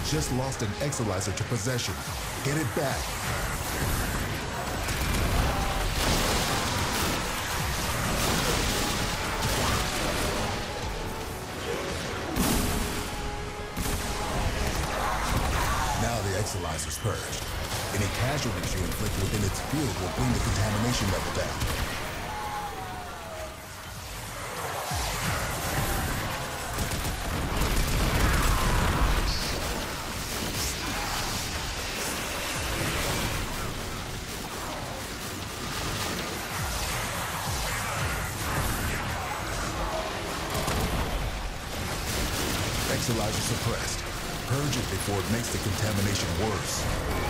just lost an Exolyzer to possession. Get it back. Now the Exolyzer's purged. Any casualties you inflict within its field will bring the contamination level down. Exolyzer suppressed. Purge it before it makes the contamination worse.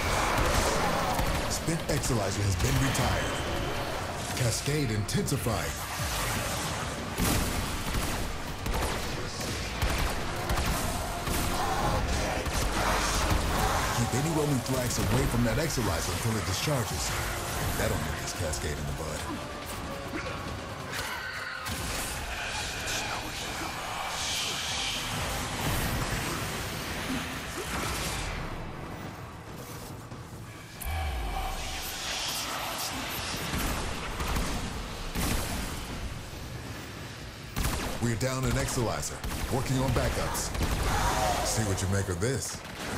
Spent Exolyzer has been retired. Cascade intensified. Keep any roaming flags away from that Exolyzer until it discharges. That'll nip this Cascade in the bud. We're down an Exolyzer, working on backups. See what you make of this.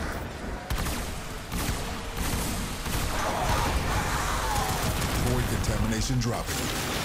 Void contamination dropping.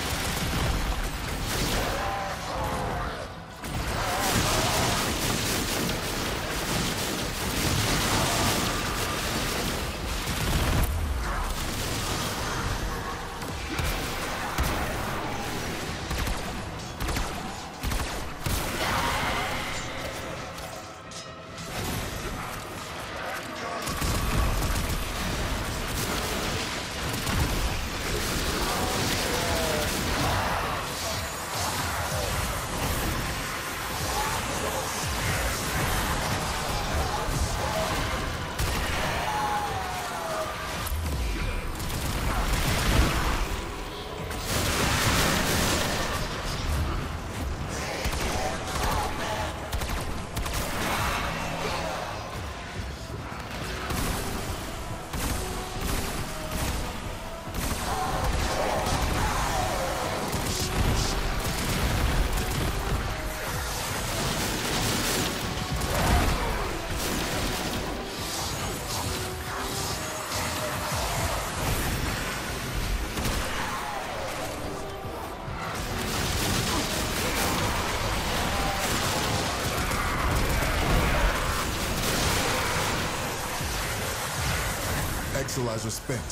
Exolyzer spent.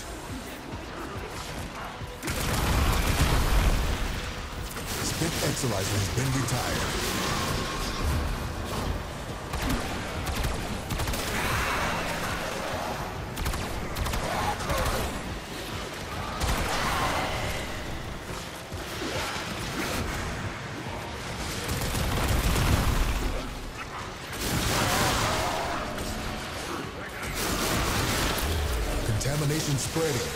Spent Exolyzer has been retired. Contamination spreading.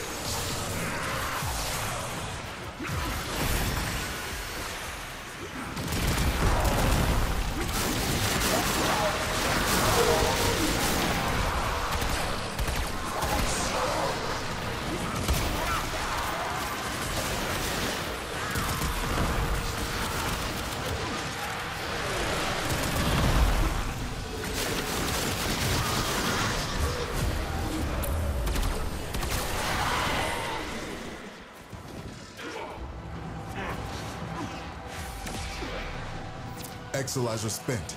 Exolyzer spent.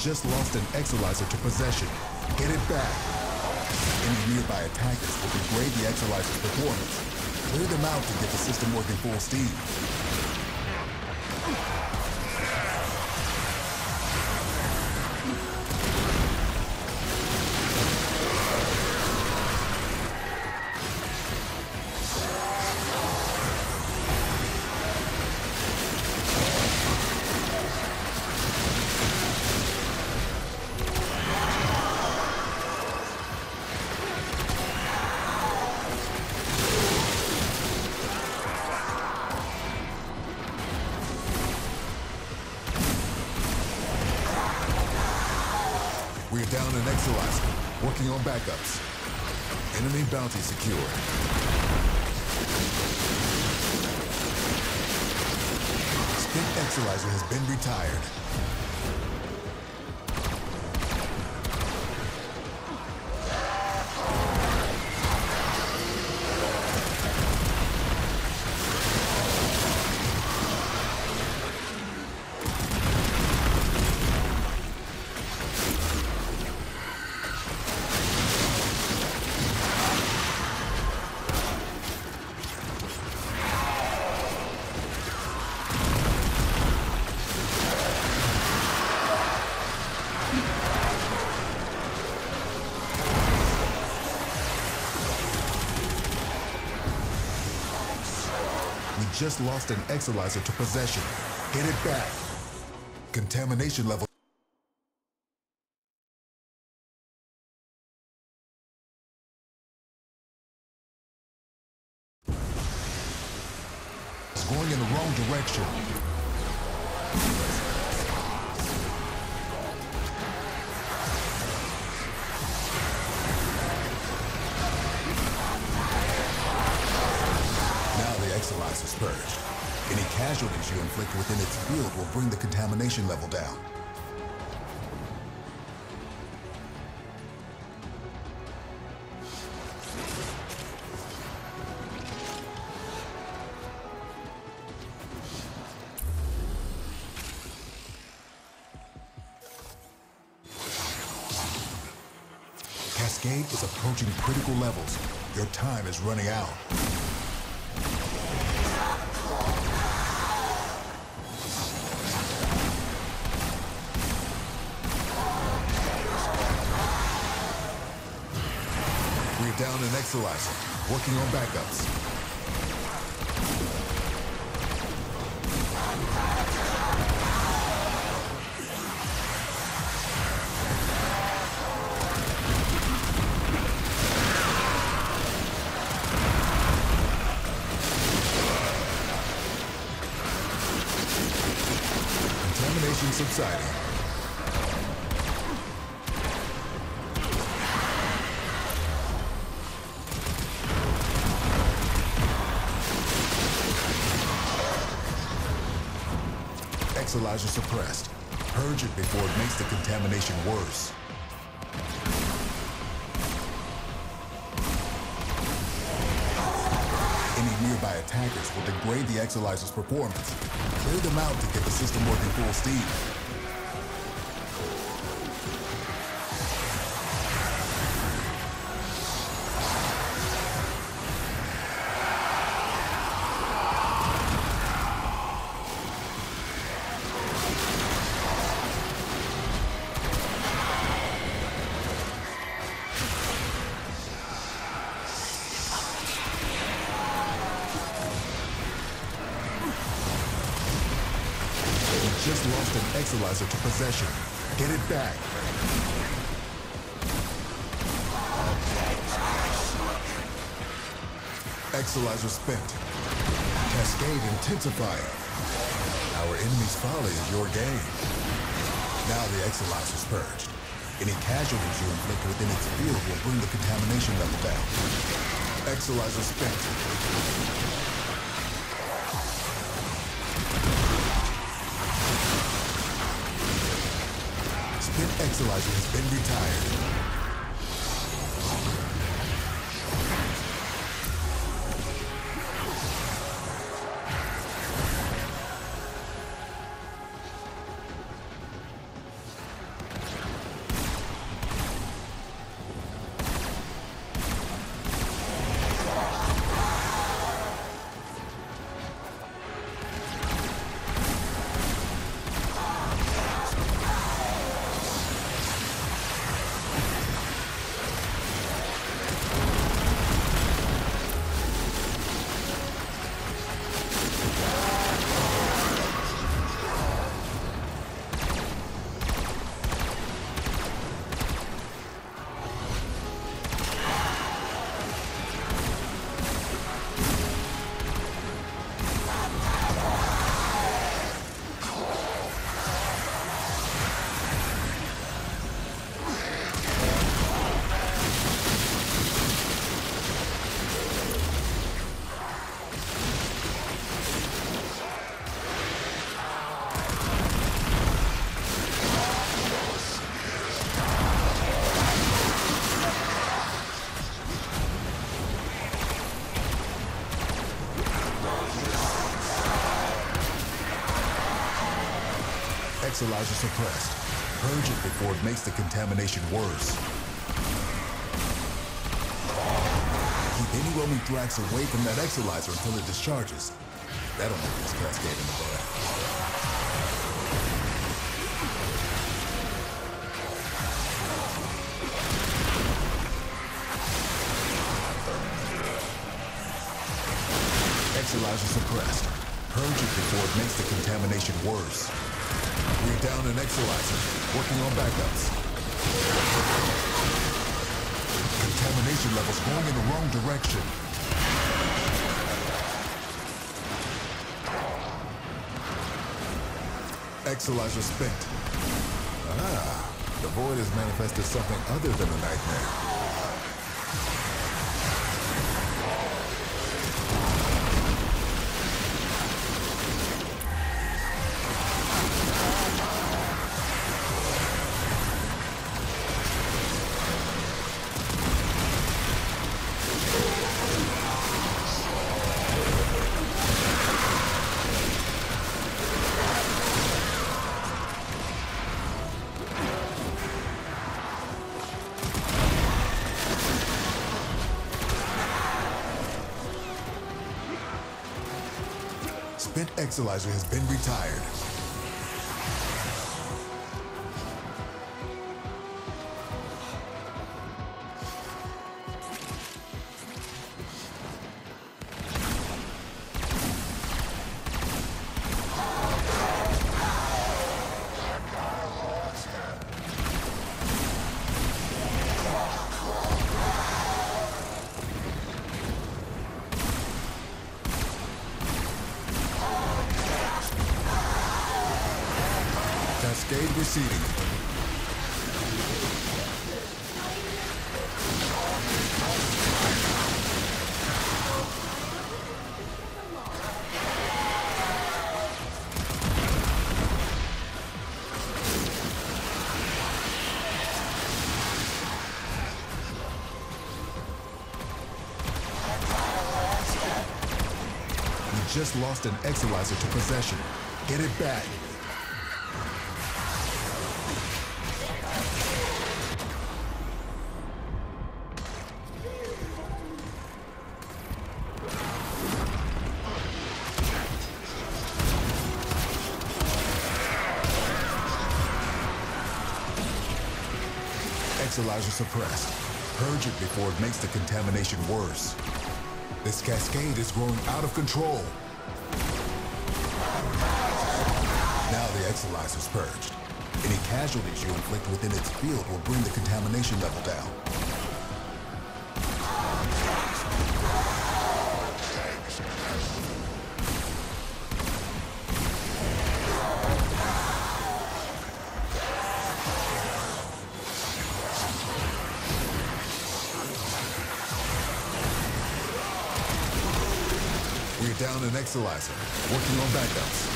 just lost an Exolizer to possession. Get it back. Any nearby attackers will degrade the Exolizer's performance. Clear them out to get the system working full steam. We're down an Exolizer, working on backups. Enemy bounty secured. Spent Exolizer has been retired. We just lost an Exolizer to possession. Get it back. Contamination level is going in the wrong direction. Exolizer's purged. Any casualties you inflict within its field will bring the contamination level down. Cascade is approaching critical levels. Your time is running out. We're down an Exolizer, working on backups. Contamination subsiding. Exolizer suppressed. Purge it before it makes the contamination worse. Any nearby attackers will degrade the Exolizer's performance. Clear them out to get the system working full steam. Just lost an Exolizer to possession. Get it back. Exolizer spent. Cascade intensifying. Our enemy's folly is your game. Now the Exolizer's purged. Any casualties you inflict within its field will bring the contamination level down. Exolizer spent. Spent Exolizer has been retired. Exolyzer suppressed. Purge it before it makes the contamination worse. Keep any roaming thrax away from that Exolyzer until it discharges. That'll make this Cascade in the bud. Exolyzer suppressed. Purge it before it makes the contamination worse. We're down an Exolyzer, working on backups. Contamination levels going in the wrong direction. Exolyzer spent. Ah, the void has manifested something other than a nightmare. Spent Exolyzer has been retired. Cascade receding. We just lost an Exolyzer to possession. Get it back. Exolyzer suppressed. Purge it before it makes the contamination worse. This Cascade is growing out of control. Now the Exolyzer's purged. Any casualties you inflict within its field will bring the contamination level down. We're down an Exolyzer, working on backups.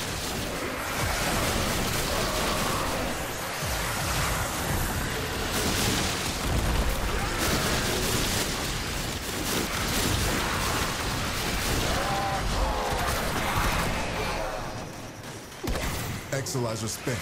Exolyzer spent.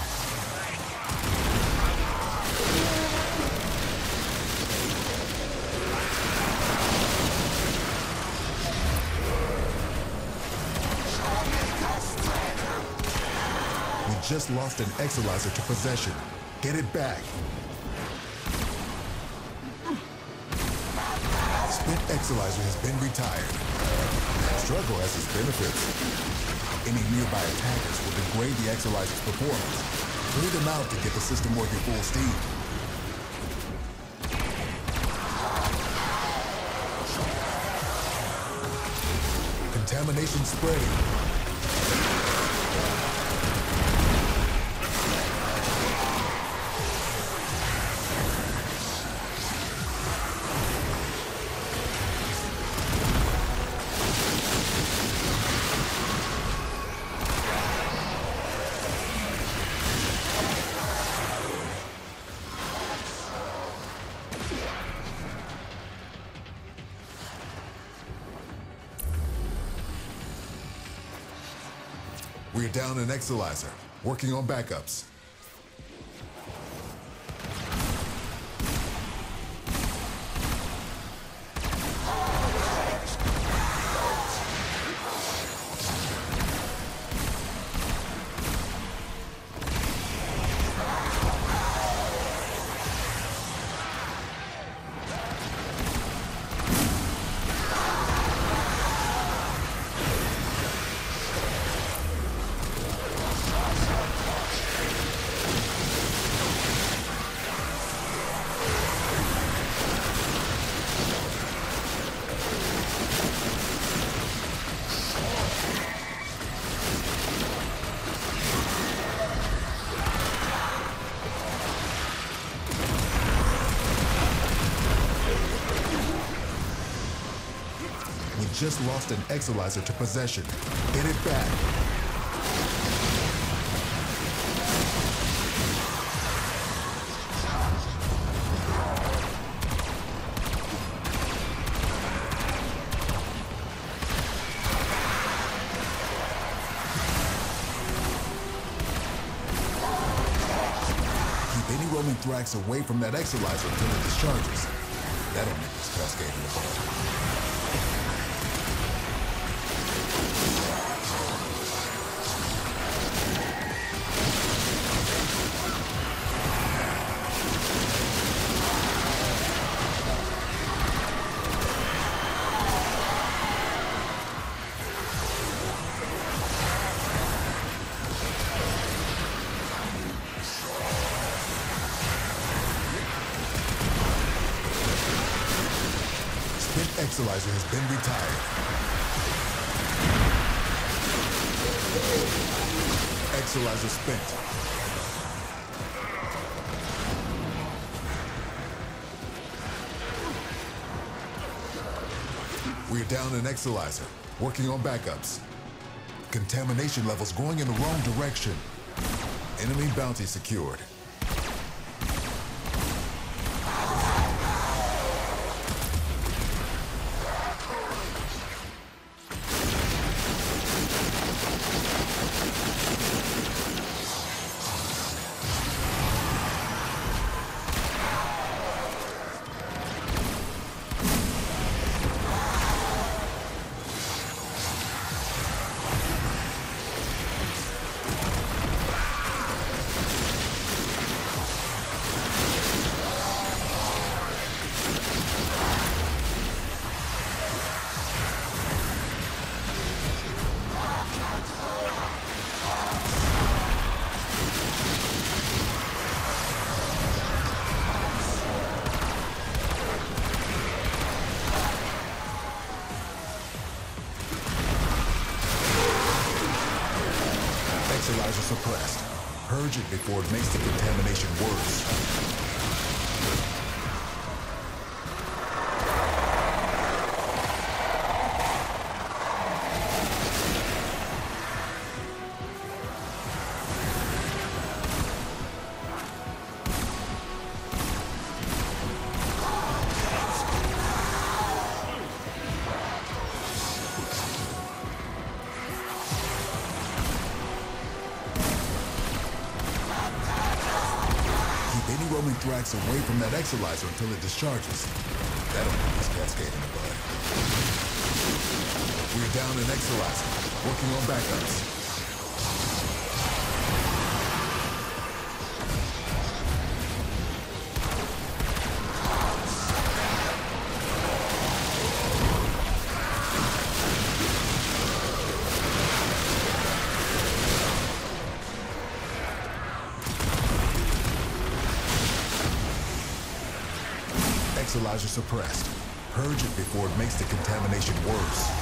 Just lost an Exolyzer to possession. Get it back. Spent Exolyzer has been retired. Struggle has its benefits. Any nearby attackers will degrade the Exolyzer's performance. Clear them out to get the system working full steam. Contamination spreading. We're down an Exolyzer. Working on backups. Just lost an Exilizer to possession. Get it back. Keep any roaming thrax away from that Exilizer until it discharges. That'll make this Cascade in the ball. Exilizer has been retired. Exilizer spent. We're down an Exilizer. Working on backups. Contamination levels going in the wrong direction. Enemy bounty secured. Exilizer suppressed. Purge it before it makes the contamination worse. Roaming thrax away from that Exilizer until it discharges. That'll put this Cascade in the bud. We're down an Exilizer, working on backups. Exilizer suppressed. Purge it before it makes the contamination worse.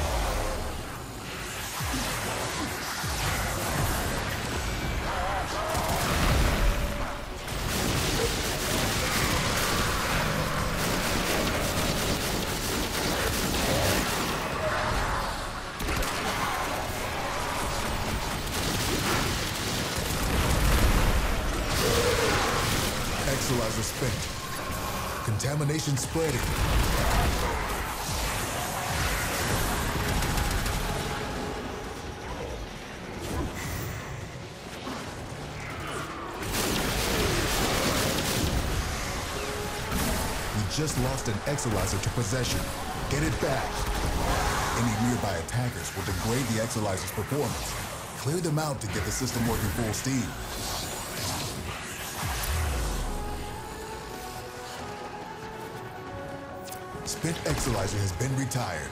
Exilizer spent. Contamination spreading. just lost an Exalizer to possession. Get it back. Any nearby attackers will degrade the Exalizer's performance. Clear them out to get the system working full steam. Spent Exalizer has been retired.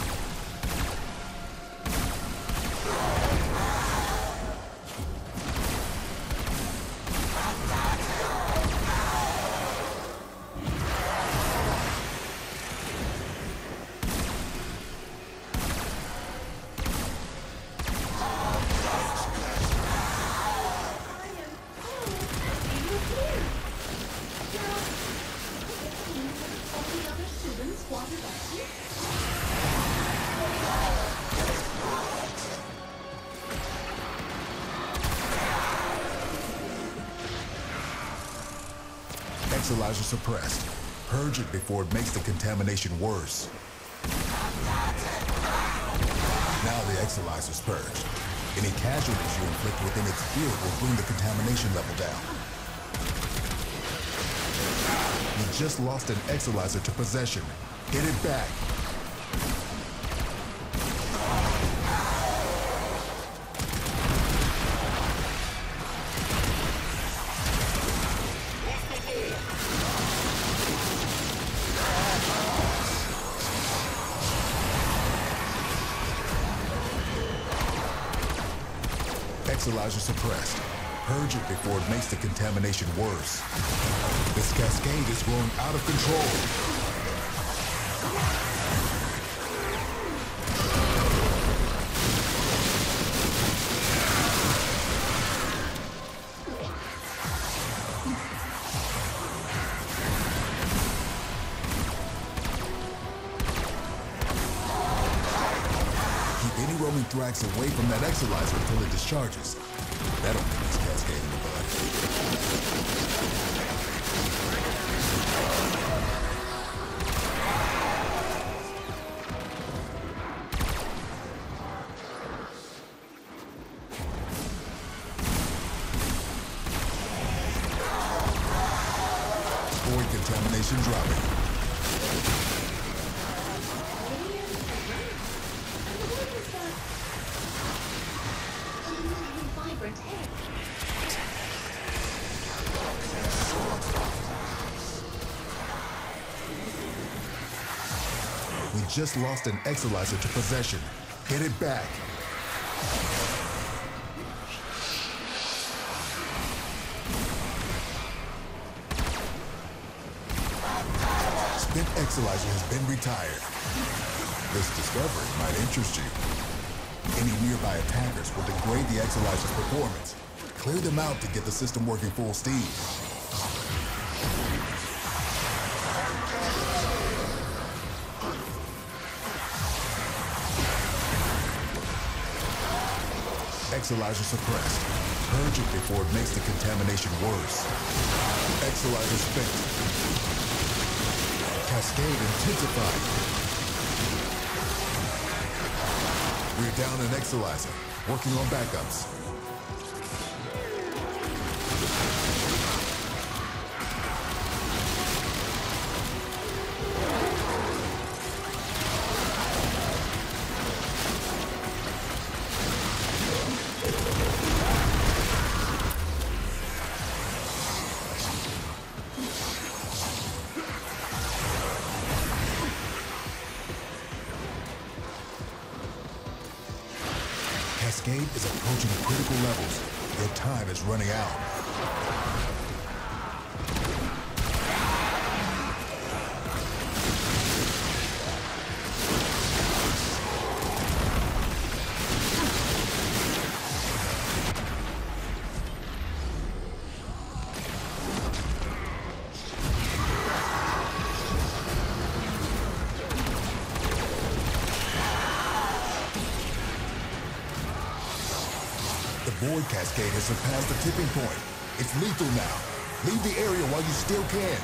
Exalizer suppressed. Purge it before it makes the contamination worse. Now the Exalizer's purged. Any casualties you inflict within its field will bring the contamination level down. You just lost an Exalizer to possession. Get it back. Exalizer suppressed. Purge it before it makes the contamination worse. This Cascade is growing out of control. Roaming Thrax away from that Exalizer until it discharges. That'll make this Cascade in the bud. Void contamination dropping. We just lost an Exalizer to possession. Get it back. Spent Exalizer has been retired. This discovery might interest you. Any nearby attackers will degrade the Exalizer's performance. Clear them out to get the system working full steam. Exalizer suppressed. Purge it before it makes the contamination worse. Exalizer spent. Cascade intensified. We're down an Exalizer. Working on backups. Cascade is approaching critical levels. Your time is running out. The Void Cascade has surpassed the tipping point. It's lethal now. Leave the area while you still can.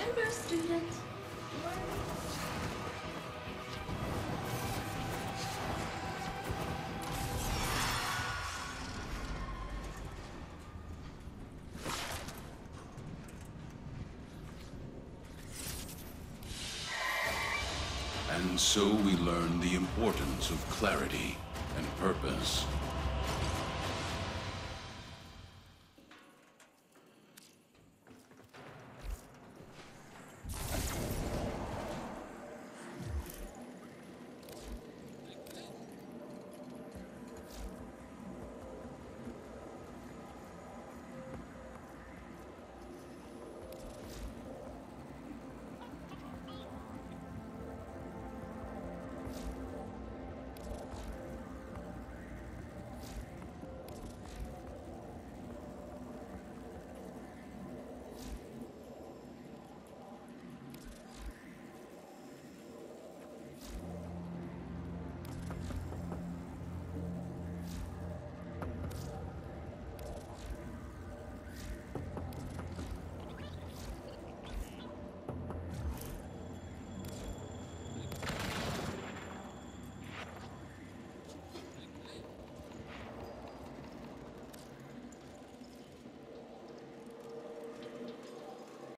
Remember, student. And so we learn the importance of clarity and purpose.